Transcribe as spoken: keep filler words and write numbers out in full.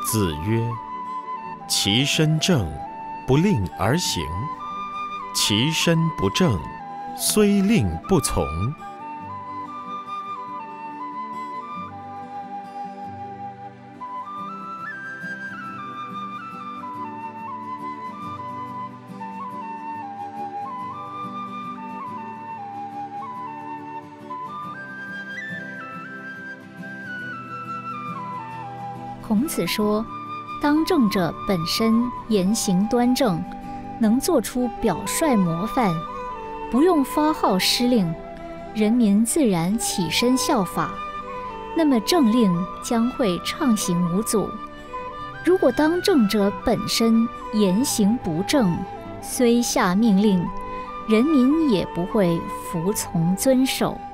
子曰：其身正，不令而行；其身不正，虽令不从。 孔子说，当政者本身言行端正，能做出表率模范，不用发号施令，人民自然起身效法，那么政令将会畅行无阻。如果当政者本身言行不正，虽下命令，人民也不会服从遵守。